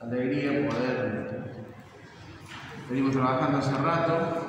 alegría poder... Venimos trabajando hace rato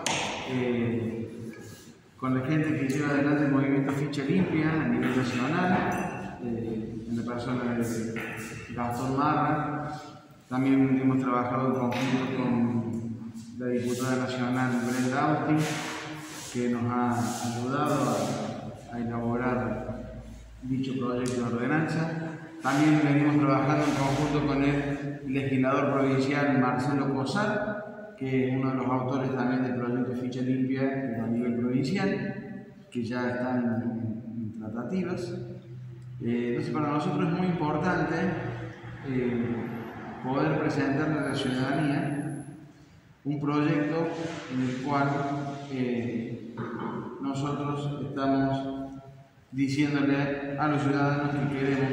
con la gente que lleva adelante el movimiento Ficha Limpia a nivel nacional, en la persona de Gastón Marra. También hemos trabajado en conjunto con la diputada nacional Brenda Austin, que nos ha ayudado a elaborar dicho proyecto de ordenanza. También venimos trabajando en conjunto con el legislador provincial Marcelo Cosar, que es uno de los autores también del proyecto Ficha Limpia a nivel provincial, que ya están en tratativas. Entonces, para nosotros es muy importante poder presentarle a la ciudadanía un proyecto en el cual nosotros estamos diciéndole a los ciudadanos que queremos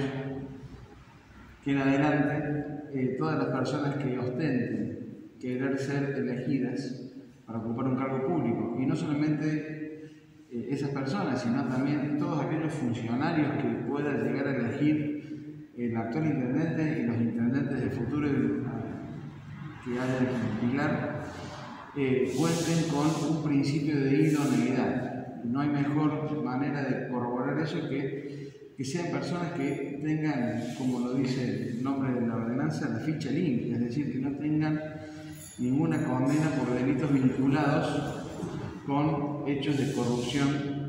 que en adelante todas las personas que ostenten querer ser elegidas para ocupar un cargo público, y no solamente esas personas, sino también todos aquellos funcionarios que puedan llegar a elegir el actual intendente y los intendentes del futuro que haya que vigilar, cuenten con un principio de idoneidad. No hay mejor manera de corroborar eso que sean personas que tengan, como lo dice el nombre de la ordenanza, la ficha limpia, es decir, que no tengan ninguna condena por delitos vinculados con hechos de corrupción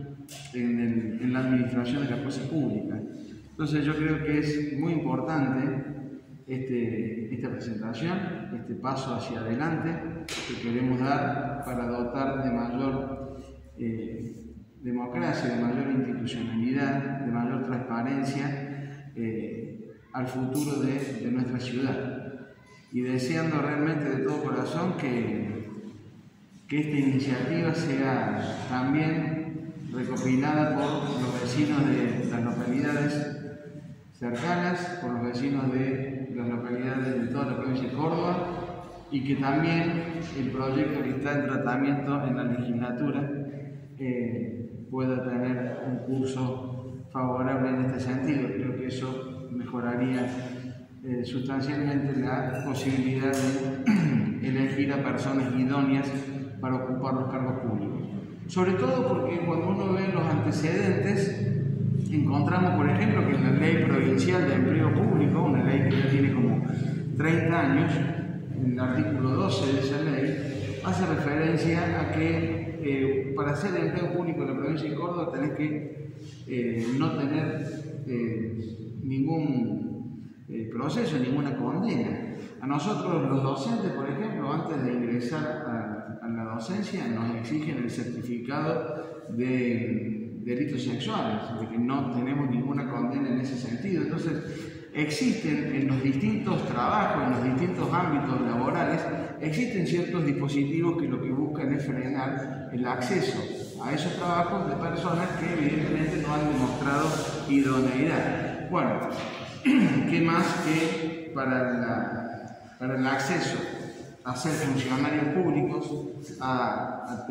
en la administración de la cosa pública. Entonces yo creo que es muy importante esta presentación, este paso hacia adelante que queremos dar para dotar de mayor democracia, de mayor institucionalidad, de mayor transparencia al futuro de nuestra ciudad. Y deseando realmente de todo corazón que esta iniciativa sea también recopilada por los vecinos de las localidades cercanas, por los vecinos de las localidades de toda la provincia de Córdoba, y que también el proyecto que está en tratamiento en la legislatura pueda tener un curso favorable en este sentido. Creo que eso mejoraría sustancialmente la posibilidad de elegir a personas idóneas para ocupar los cargos públicos. Sobre todo porque cuando uno ve los antecedentes, encontramos, por ejemplo, que en la Ley Provincial de Empleo Público, una ley que ya tiene como 30 años, en el artículo 12 de esa ley, hace referencia a que para hacer empleo público en la provincia de Córdoba tenés que no tener ningún proceso, ninguna condena. A nosotros los docentes, por ejemplo, antes de ingresar a la docencia, nos exigen el certificado de delitos sexuales, de que no tenemos ninguna condena en ese sentido. Entonces, existen en los distintos trabajos, en los distintos ámbitos laborales, existen ciertos dispositivos que lo que buscan es frenar el acceso a esos trabajos de personas que evidentemente no han demostrado idoneidad. Bueno, ¿qué más que para el acceso a ser funcionarios públicos, a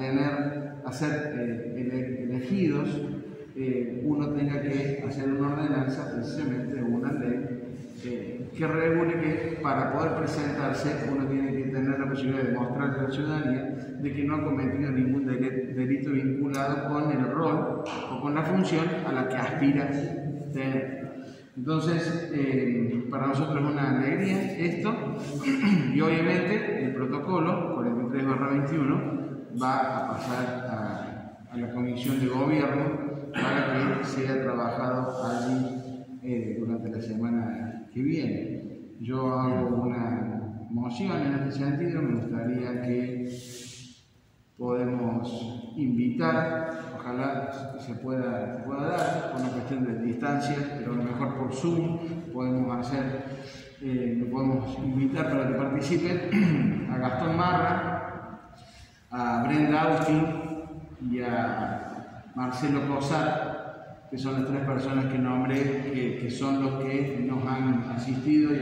ser elegidos, uno tenga que hacer una ordenanza, precisamente una ley que regule que para poder presentarse uno tiene que tener la posibilidad de mostrarle a la ciudadanía de que no ha cometido ningún delito vinculado con el rol o con la función a la que aspira tener. Entonces, para nosotros es una alegría esto, y obviamente el protocolo 43/21 va a pasar a la Comisión de Gobierno para que sea trabajado allí durante la semana que viene. Yo hago una moción en este sentido, me gustaría que podemos invitar, ojalá se pueda dar, por una cuestión de distancia, pero a lo mejor por Zoom podemos lo podemos invitar para que participen a Gastón Marra, a Brenda Austin y a Marcelo Cosar, que son las tres personas que nombré, que son los que nos han asistido.